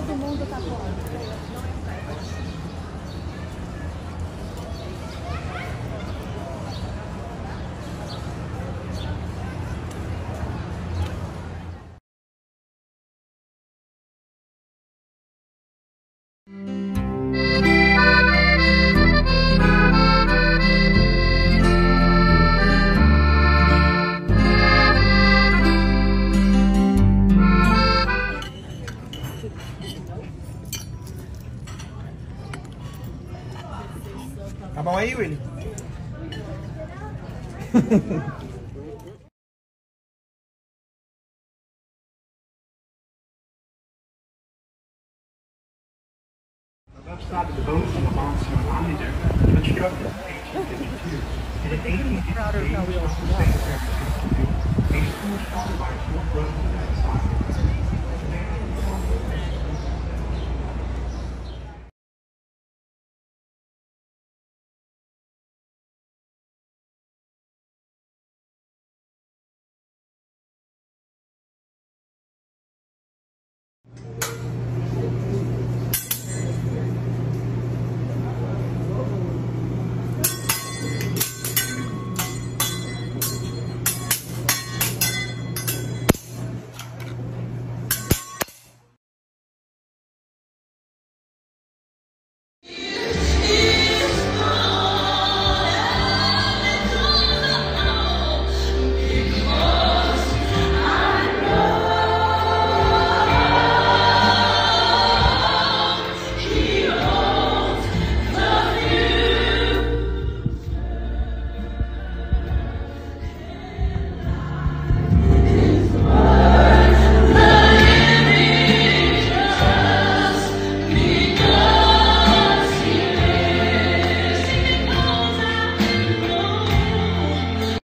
Todo mundo tá contra. Tá bom aí, Willy? Left side of the boat on the monsoon landing deck, constructed in 1852, and in 1888, a school was founded by Fort Roosevelt.